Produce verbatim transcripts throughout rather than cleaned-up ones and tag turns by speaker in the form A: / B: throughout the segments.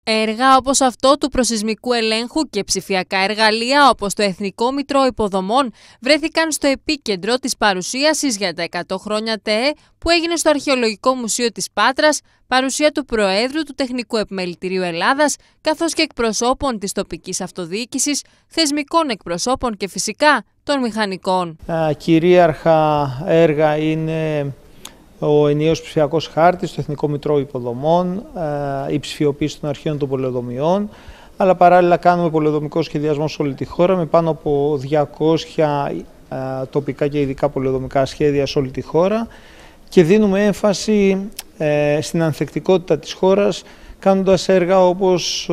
A: Έργα όπως αυτό του προσεισμικού ελέγχου και ψηφιακά εργαλεία όπως το Εθνικό Μητρό Υποδομών βρέθηκαν στο επίκεντρο της παρουσίασης για τα εκατό χρόνια ΤΕΕ που έγινε στο Αρχαιολογικό Μουσείο της Πάτρας, παρουσία του Προέδρου του Τεχνικού Επιμελητηρίου Ελλάδας, καθώς και εκπροσώπων της τοπικής αυτοδιοίκησης, θεσμικών εκπροσώπων και φυσικά των μηχανικών.
B: Α, κυρίαρχα έργα είναι ο ενιαίος ψηφιακός χάρτης, το Εθνικό Μητρό Υποδομών, η ψηφιοποίηση των αρχείων των πολεοδομιών, αλλά παράλληλα κάνουμε πολεοδομικό σχεδιασμό σε όλη τη χώρα με πάνω από διακόσια τοπικά και ειδικά πολεοδομικά σχέδια σε όλη τη χώρα και δίνουμε έμφαση στην ανθεκτικότητα της χώρας κάνοντας έργα όπως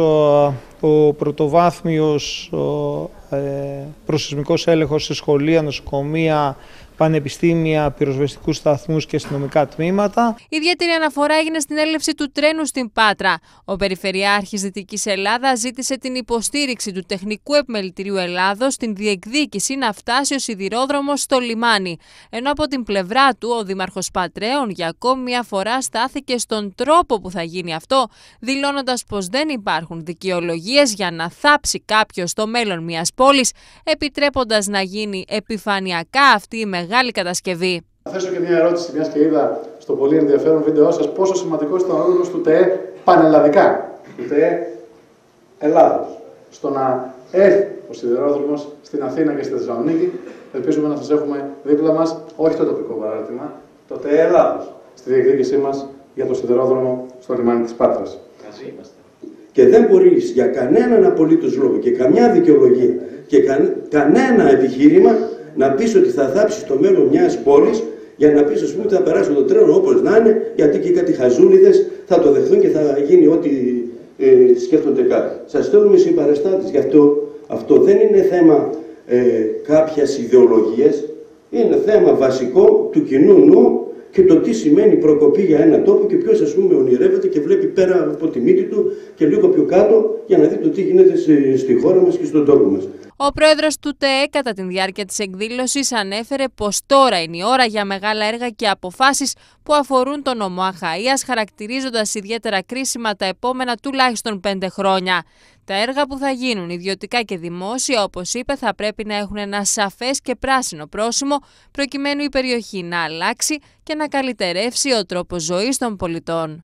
B: ο πρωτοβάθμιος προσεισμικός έλεγχος σε σχολεία, νοσοκομεία, πανεπιστήμια, πυροσβεστικούς σταθμούς και αστυνομικά τμήματα.
A: Ιδιαίτερη αναφορά έγινε στην έλευση του τρένου στην Πάτρα. Ο Περιφερειάρχης Δυτικής Ελλάδας ζήτησε την υποστήριξη του Τεχνικού Επιμελητηρίου Ελλάδος στην διεκδίκηση να φτάσει ο σιδηρόδρομος στο λιμάνι. Ενώ από την πλευρά του ο Δήμαρχος Πατρέων για ακόμη μια φορά στάθηκε στον τρόπο που θα γίνει αυτό, δηλώνοντας πως δεν υπάρχουν δικαιολογίες για να θάψει κάποιος το μέλλον μιας πόλης, επιτρέποντας να γίνει επιφανειακά αυτή η μεγάλη κατασκευή.
C: Θα θέσω και μια ερώτηση, μιας και είδα στο πολύ ενδιαφέρον βίντεό σας πόσο σημαντικός ήταν ο ρόλος του ΤΕΕ πανελλαδικά, του ΤΕΕ Ελλάδος, στο να έρθει ο σιδηρόδρομος στην Αθήνα και στη Θεσσαλονίκη. Ελπίζουμε να σας έχουμε δίπλα μας, όχι το τοπικό παράρτημα, το ΤΕΕ Ελλάδος, στη διεκδίκησή μας για το σιδηρόδρομο στο λιμάνι της Πάτρας.
D: Και δεν μπορείς για κανέναν απολύτως λόγο και καμιά δικαιολογία και κα, κανένα επιχείρημα να πεις ότι θα θάψεις το μέλλον μιας πόλης για να πεις, ας πούμε, ότι θα περάσουν το τρένο όπως να είναι, γιατί και κάτι χαζούλιδες θα το δεχθούν και θα γίνει ό,τι ε, σκέφτονται κάτι. Σας στέλνουμε συμπαραστάτες. Γι' αυτό αυτό δεν είναι θέμα ε, κάποιας ιδεολογίας, είναι θέμα βασικό του κοινού νου και το τι σημαίνει προκοπή για ένα τόπο και ποιος, ας πούμε, ονειρεύεται και βλέπει πέρα από τη μύτη του και λίγο πιο κάτω για να δει το τι γίνεται στη χώρα μας και στον τόπο μας.
A: Ο πρόεδρος του ΤΕΕ κατά τη διάρκεια της εκδήλωσης ανέφερε πως τώρα είναι η ώρα για μεγάλα έργα και αποφάσεις που αφορούν τον νομό Αχαΐας, χαρακτηρίζοντας ιδιαίτερα κρίσιμα τα επόμενα τουλάχιστον πέντε χρόνια. Τα έργα που θα γίνουν ιδιωτικά και δημόσια, όπως είπε, θα πρέπει να έχουν ένα σαφές και πράσινο πρόσημο, προκειμένου η περιοχή να αλλάξει και να καλυτερεύσει ο τρόπος ζωής των πολιτών.